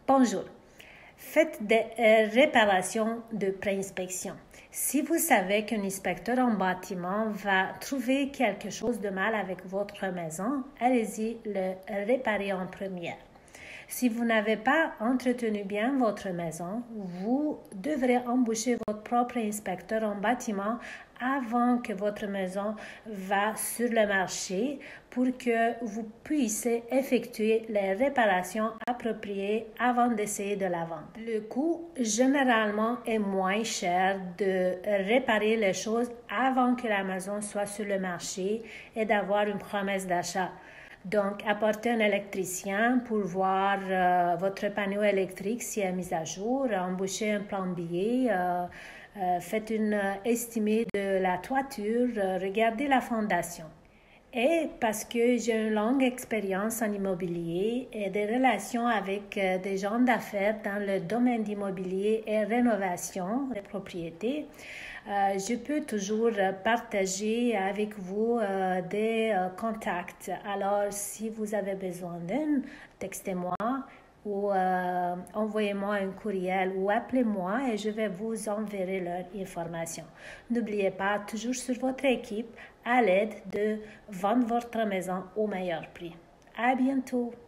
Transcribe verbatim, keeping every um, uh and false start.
Bonjour. Faites des euh, réparations de pré-inspection. Si vous savez qu'un inspecteur en bâtiment va trouver quelque chose de mal avec votre maison, allez-y le réparer en première. Si vous n'avez pas entretenu bien votre maison, vous devrez embaucher votre propre inspecteur en bâtiment avant que votre maison va sur le marché pour que vous puissiez effectuer les réparations appropriées avant d'essayer de la vendre. Le coût généralement est moins cher de réparer les choses avant que la maison soit sur le marché et d'avoir une promesse d'achat. Donc, apportez un électricien pour voir euh, votre panneau électrique s'il est mis à jour, embauchez un plombier, euh, euh, faites une euh, estimée de la toiture, euh, regardez la fondation. Et parce que j'ai une longue expérience en immobilier et des relations avec euh, des gens d'affaires dans le domaine d'immobilier et rénovation des propriétés, euh, je peux toujours partager avec vous euh, des euh, contacts. Alors, si vous avez besoin d'un, textez-moi ou euh, envoyez-moi un courriel ou appelez-moi et je vais vous enverrer leur information. N'oubliez pas, toujours sur votre équipe, à l'aide de vendre votre maison au meilleur prix. À bientôt!